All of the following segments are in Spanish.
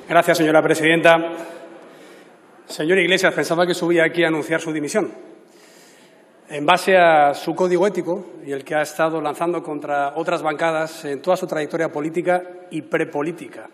Gracias, señora presidenta. Señor Iglesias, pensaba que subía aquí a anunciar su dimisión. En base a su código ético y el que ha estado lanzando contra otras bancadas en toda su trayectoria política y prepolítica.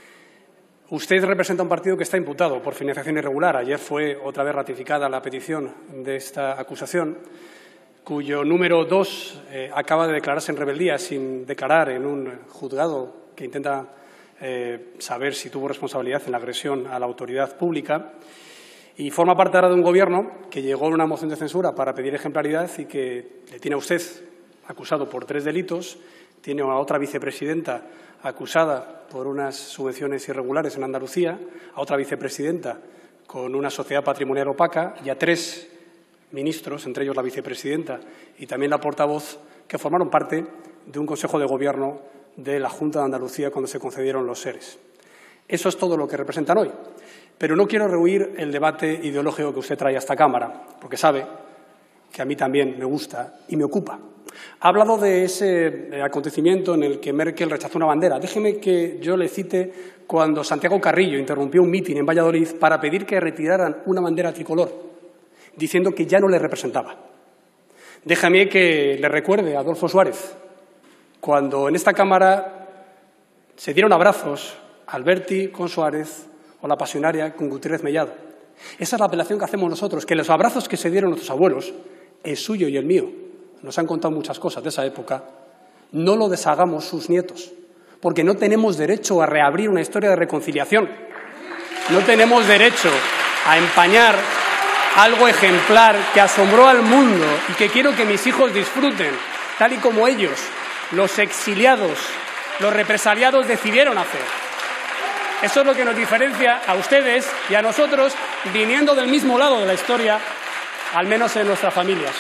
Usted representa un partido que está imputado por financiación irregular. Ayer fue otra vez ratificada la petición de esta acusación, cuyo número 2 acaba de declararse en rebeldía sin declarar en un juzgado que intenta saber si tuvo responsabilidad en la agresión a la autoridad pública. Y forma parte ahora de un Gobierno que llegó en una moción de censura para pedir ejemplaridad y que le tiene a usted acusado por 3 delitos, tiene a otra vicepresidenta acusada por unas subvenciones irregulares en Andalucía, a otra vicepresidenta con una sociedad patrimonial opaca y a 3 ministros, entre ellos la vicepresidenta y también la portavoz, que formaron parte de un Consejo de Gobierno de la Junta de Andalucía cuando se concedieron los ERES. Eso es todo lo que representan hoy. Pero no quiero rehuir el debate ideológico que usted trae a esta Cámara, porque sabe que a mí también me gusta y me ocupa. Ha hablado de ese acontecimiento en el que Merkel rechazó una bandera. Déjeme que yo le cite cuando Santiago Carrillo interrumpió un mitin en Valladolid para pedir que retiraran una bandera tricolor, diciendo que ya no le representaba. Déjame que le recuerde a Adolfo Suárez, cuando en esta Cámara se dieron abrazos Alberti con Suárez o la pasionaria con Gutiérrez Mellado. Esa es la apelación que hacemos nosotros, que los abrazos que se dieron nuestros abuelos, el suyo y el mío, nos han contado muchas cosas de esa época, no lo deshagamos sus nietos, porque no tenemos derecho a reabrir una historia de reconciliación. No tenemos derecho a empañar algo ejemplar que asombró al mundo y que quiero que mis hijos disfruten, tal y como ellos, los exiliados, los represaliados, decidieron hacer. Eso es lo que nos diferencia a ustedes y a nosotros, viniendo del mismo lado de la historia, al menos en nuestras familias.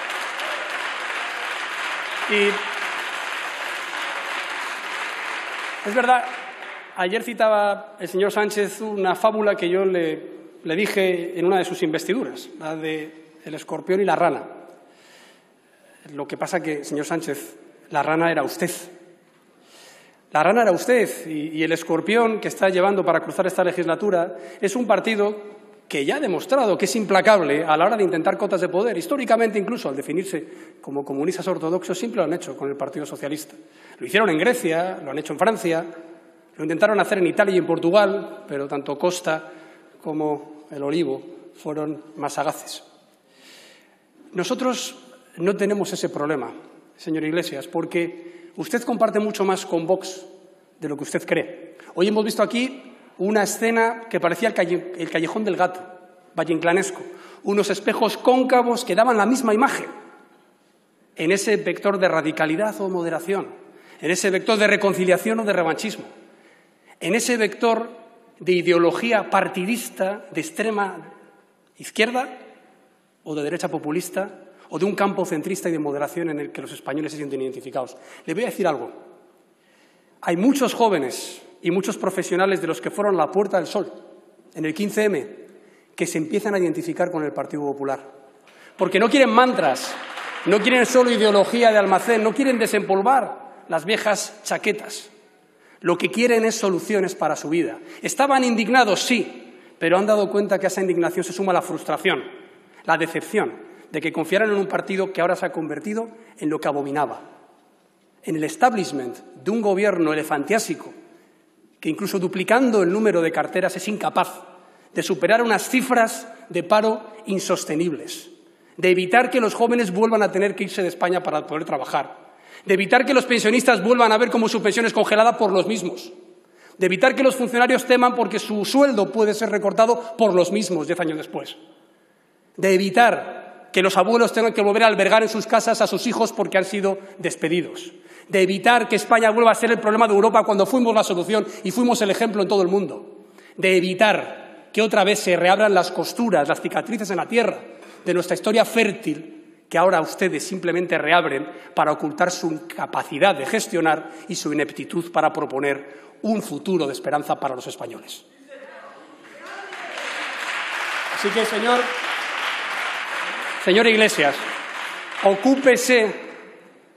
Y es verdad, ayer citaba el señor Sánchez una fábula que yo le dije en una de sus investiduras, la de el escorpión y la rana. Lo que pasa que, señor Sánchez, la rana era usted. La rana era usted y el escorpión que está llevando para cruzar esta legislatura es un partido que ya ha demostrado que es implacable a la hora de intentar cotas de poder. Históricamente, incluso, al definirse como comunistas ortodoxos, siempre lo han hecho con el Partido Socialista. Lo hicieron en Grecia, lo han hecho en Francia, lo intentaron hacer en Italia y en Portugal, pero tanto Costa como el Olivo fueron más sagaces. Nosotros no tenemos ese problema, señor Iglesias, porque usted comparte mucho más con Vox de lo que usted cree. Hoy hemos visto aquí una escena que parecía el callejón del gato, valleinclanesco, unos espejos cóncavos que daban la misma imagen en ese vector de radicalidad o moderación, en ese vector de reconciliación o de revanchismo, en ese vector de ideología partidista de extrema izquierda o de derecha populista o de un campo centrista y de moderación en el que los españoles se sienten identificados. Le voy a decir algo. Hay muchos jóvenes y muchos profesionales de los que fueron a la Puerta del Sol en el 15M que se empiezan a identificar con el Partido Popular. Porque no quieren mantras, no quieren solo ideología de almacén, no quieren desempolvar las viejas chaquetas. Lo que quieren es soluciones para su vida. Estaban indignados, sí, pero han dado cuenta que a esa indignación se suma la frustración, la decepción de que confiaran en un partido que ahora se ha convertido en lo que abominaba, en el establishment de un gobierno elefantiásico que incluso duplicando el número de carteras es incapaz de superar unas cifras de paro insostenibles, de evitar que los jóvenes vuelvan a tener que irse de España para poder trabajar, de evitar que los pensionistas vuelvan a ver cómo su pensión es congelada por los mismos, de evitar que los funcionarios teman porque su sueldo puede ser recortado por los mismos 10 años después, de evitar que los abuelos tengan que volver a albergar en sus casas a sus hijos porque han sido despedidos, de evitar que España vuelva a ser el problema de Europa cuando fuimos la solución y fuimos el ejemplo en todo el mundo, de evitar que otra vez se reabran las costuras, las cicatrices en la tierra de nuestra historia fértil que ahora ustedes simplemente reabren para ocultar su incapacidad de gestionar y su ineptitud para proponer un futuro de esperanza para los españoles. Así que, señor Iglesias, ocúpese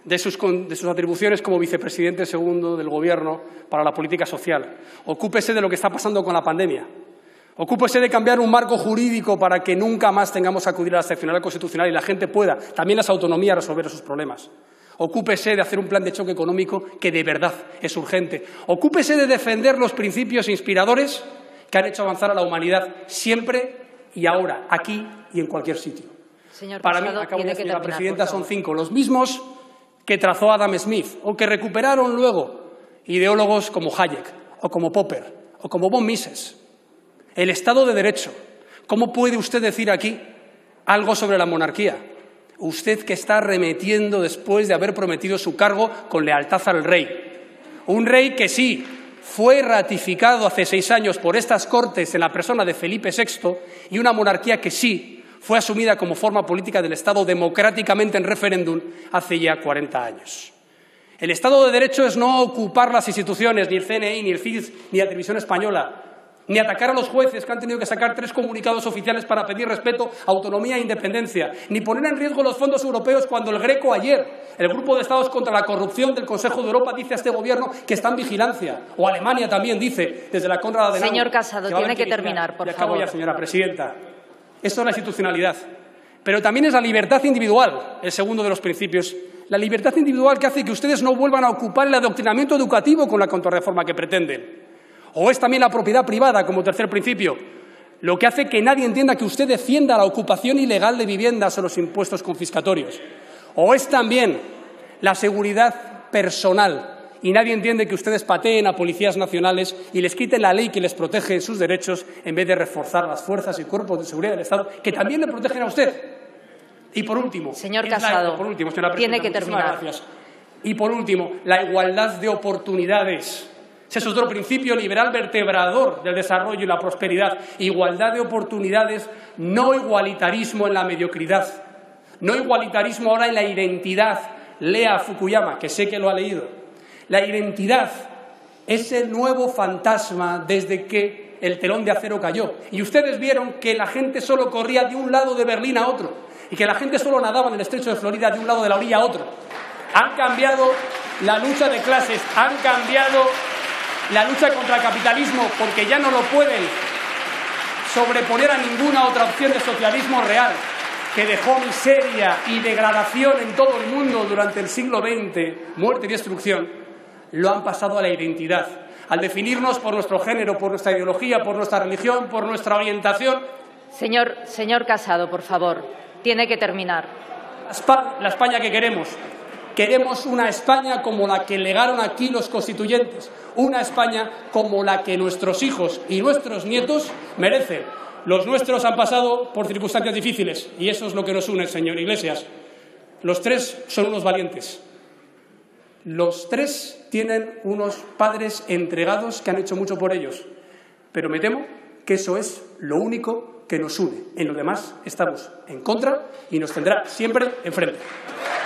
de sus atribuciones como vicepresidente segundo del Gobierno para la política social. Ocúpese de lo que está pasando con la pandemia. Ocúpese de cambiar un marco jurídico para que nunca más tengamos que acudir a la excepcionalidad constitucional y la gente pueda, también las autonomías, resolver esos problemas. Ocúpese de hacer un plan de choque económico que de verdad es urgente. Ocúpese de defender los principios inspiradores que han hecho avanzar a la humanidad siempre y ahora, aquí y en cualquier sitio. Señor Para mí, Casado, acabo de tiene decir, que la terminar, presidenta, por favor. son 5, los mismos que trazó Adam Smith o que recuperaron luego ideólogos como Hayek o como Popper o como von Mises. El Estado de Derecho. ¿Cómo puede usted decir aquí algo sobre la monarquía? Usted que está arremetiendo después de haber prometido su cargo con lealtad al rey. Un rey que sí fue ratificado hace 6 años por estas Cortes en la persona de Felipe VI y una monarquía que sí fue asumida como forma política del Estado democráticamente en referéndum hace ya 40 años. El Estado de Derecho es no ocupar las instituciones, ni el CNI, ni el CIS, ni la Televisión Española, ni atacar a los jueces que han tenido que sacar 3 comunicados oficiales para pedir respeto, autonomía e independencia, ni poner en riesgo los fondos europeos cuando el Greco ayer, el Grupo de Estados contra la Corrupción del Consejo de Europa, dice a este Gobierno que está en vigilancia. O Alemania también dice, desde la Konrad Adenauer. Señor Casado, tiene que terminar, por favor. Y acabo ya, señora presidenta. Esto es la institucionalidad. Pero también es la libertad individual, el segundo de los principios. La libertad individual que hace que ustedes no vuelvan a ocupar el adoctrinamiento educativo con la contrarreforma que pretenden. O es también la propiedad privada como tercer principio, lo que hace que nadie entienda que usted defienda la ocupación ilegal de viviendas o los impuestos confiscatorios. O es también la seguridad personal y nadie entiende que ustedes pateen a policías nacionales y les quiten la ley que les protege sus derechos en vez de reforzar las fuerzas y cuerpos de seguridad del Estado que también le protegen a usted. Y por último, señor Casado, tiene que terminar. Gracias. Y por último, la igualdad de oportunidades. Ese es otro principio liberal vertebrador del desarrollo y la prosperidad. Igualdad de oportunidades, no igualitarismo en la mediocridad. No igualitarismo ahora en la identidad. Lea Fukuyama, que sé que lo ha leído. La identidad es el nuevo fantasma desde que el telón de acero cayó. Y ustedes vieron que la gente solo corría de un lado de Berlín a otro y que la gente solo nadaba en el estrecho de Florida de un lado de la orilla a otro. Han cambiado la lucha de clases, han cambiado la lucha contra el capitalismo porque ya no lo pueden sobreponer a ninguna otra opción de socialismo real que dejó miseria y degradación en todo el mundo durante el siglo XX, muerte y destrucción. Lo han pasado a la identidad, al definirnos por nuestro género, por nuestra ideología, por nuestra religión, por nuestra orientación. Señor Casado, por favor, tiene que terminar. La España que queremos. Queremos una España como la que legaron aquí los constituyentes, una España como la que nuestros hijos y nuestros nietos merecen. Los nuestros han pasado por circunstancias difíciles y eso es lo que nos une, señor Iglesias. Los 3 son unos valientes. Los 3 tienen unos padres entregados que han hecho mucho por ellos. Pero me temo que eso es lo único que nos une. En lo demás estamos en contra y nos tendrá siempre enfrente.